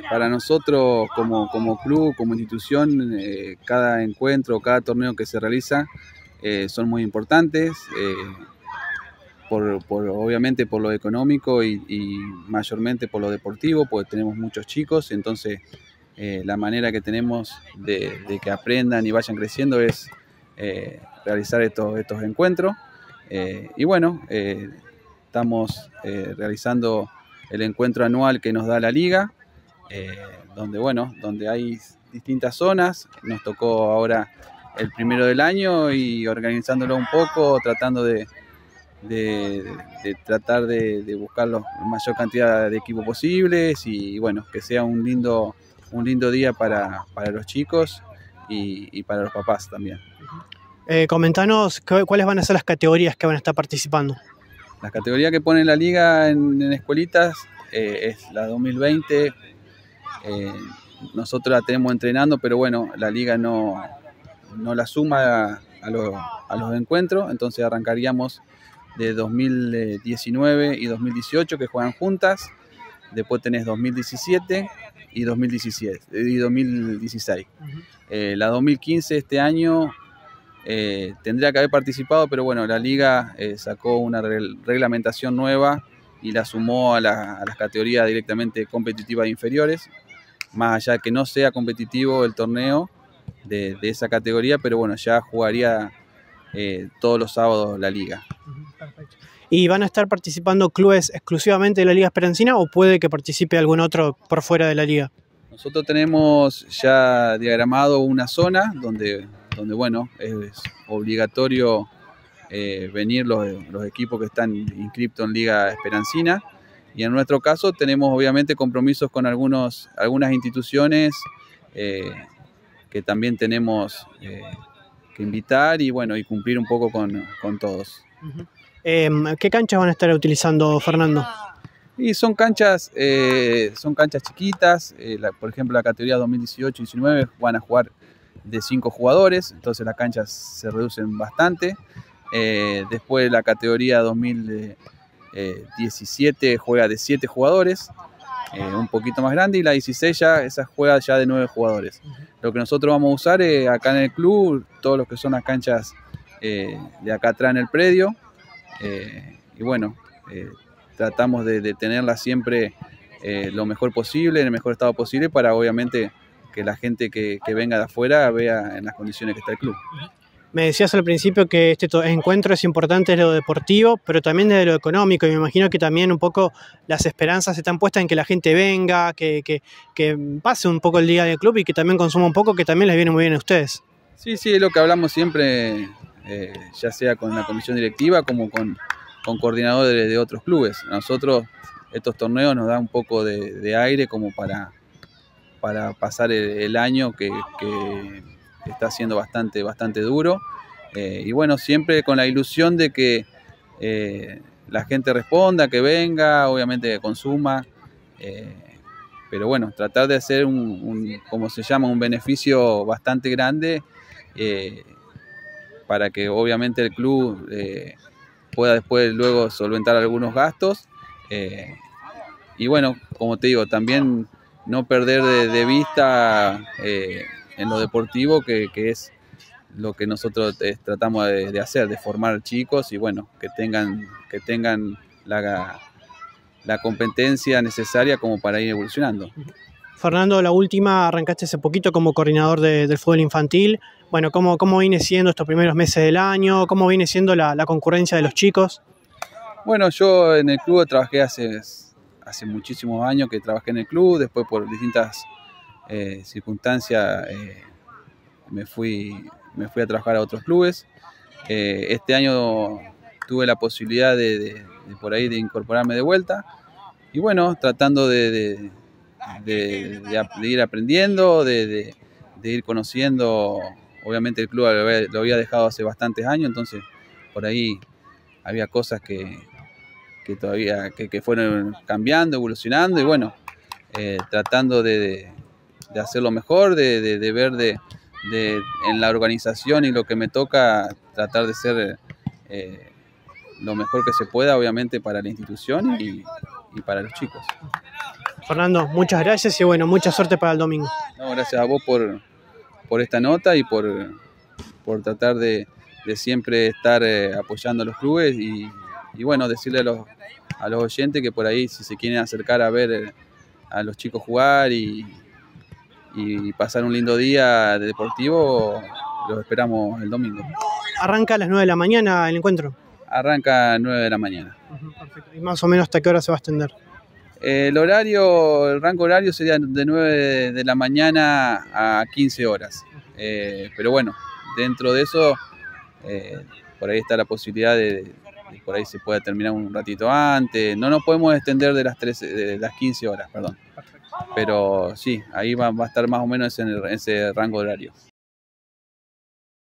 Para nosotros como club, como institución, cada encuentro, cada torneo que se realiza son muy importantes, obviamente por lo económico y mayormente por lo deportivo, porque tenemos muchos chicos, entonces la manera que tenemos de que aprendan y vayan creciendo es realizar estos encuentros. Y bueno, estamos realizando el encuentro anual que nos da la liga, donde hay distintas zonas. Nos tocó ahora el primero del año y organizándolo un poco, tratando de tratar de buscar la mayor cantidad de equipos posibles y bueno, que sea un lindo día para los chicos y para los papás también. Comentanos cuáles van a ser las categorías que van a estar participando. La categoría que pone la liga en escuelitas es la 2020. Nosotros la tenemos entrenando, pero bueno, la liga no la suma a los encuentros, entonces arrancaríamos de 2019 y 2018 que juegan juntas, después tenés 2017 y 2016. La 2015 este año tendría que haber participado, pero bueno, la liga sacó una reglamentación nueva y la sumó a las categorías directamente competitivas e inferiores, más allá de que no sea competitivo el torneo de esa categoría, pero bueno, ya jugaría todos los sábados la liga. Perfecto. ¿Y van a estar participando clubes exclusivamente de la Liga Esperancina o puede que participe algún otro por fuera de la liga? Nosotros tenemos ya diagramado una zona donde bueno, es obligatorio venir los equipos que están inscritos en Liga Esperancina, y en nuestro caso tenemos obviamente compromisos con algunas instituciones que también tenemos que invitar y bueno, y cumplir un poco con todos. ¿Qué canchas van a estar utilizando, Fernando? Y son canchas chiquitas, por ejemplo la categoría 2018-19 van a jugar de 5 jugadores, entonces las canchas se reducen bastante. Después la categoría 2017 juega de 7 jugadores, un poquito más grande, y la 16 esa juega ya de 9 jugadores. Lo que nosotros vamos a usar acá en el club, todo lo que son las canchas de acá atrás en el predio, y bueno, tratamos de tenerlas siempre lo mejor posible, en el mejor estado posible, para obviamente que la gente que venga de afuera vea en las condiciones que está el club. Me decías al principio que este encuentro es importante de lo deportivo, pero también de lo económico, y me imagino que también un poco las esperanzas están puestas en que la gente venga, que pase un poco el día del club y que también consuma un poco, que también les viene muy bien a ustedes. Sí, es lo que hablamos siempre, ya sea con la comisión directiva como con coordinadores de otros clubes. A nosotros estos torneos nos dan un poco de aire como para pasar el año que está siendo bastante duro, y bueno, siempre con la ilusión de que la gente responda, que venga, obviamente que consuma, pero bueno, tratar de hacer como se llama, un beneficio bastante grande, para que obviamente el club pueda después luego solventar algunos gastos, y bueno, como te digo, también no perder de vista en lo deportivo, que es lo que nosotros tratamos de hacer, de formar chicos y bueno, que tengan la competencia necesaria como para ir evolucionando. Fernando, la última, arrancaste hace poquito como coordinador del fútbol infantil. Bueno, ¿cómo viene siendo estos primeros meses del año? ¿Cómo viene siendo la concurrencia de los chicos? Bueno, yo en el club trabajé hace muchísimos años que trabajé en el club, después por distintas circunstancias me fui a trabajar a otros clubes. Este año tuve la posibilidad de por ahí de incorporarme de vuelta y bueno, tratando de ir aprendiendo, de ir conociendo. Obviamente el club lo había dejado hace bastantes años, entonces por ahí había cosas que todavía que fueron cambiando, evolucionando y bueno, tratando de hacerlo mejor, de ver en la organización y lo que me toca, tratar de ser lo mejor que se pueda, obviamente para la institución y para los chicos. Fernando, muchas gracias y bueno, mucha suerte para el domingo. No, gracias a vos por esta nota y por tratar de siempre estar apoyando a los clubes y bueno, decirle a los oyentes que por ahí si se quieren acercar a ver a los chicos jugar y pasar un lindo día de deportivo, los esperamos el domingo. ¿Arranca a las 9 de la mañana el encuentro? Arranca a 9 de la mañana. Perfecto. ¿Y más o menos hasta qué hora se va a extender? El rango horario sería de 9 de la mañana a 15 horas. Pero bueno, dentro de eso, por ahí está la posibilidad de por ahí se pueda terminar un ratito antes. No nos podemos extender de las 15 horas, perdón. Pero sí, ahí va a estar más o menos en ese rango horario.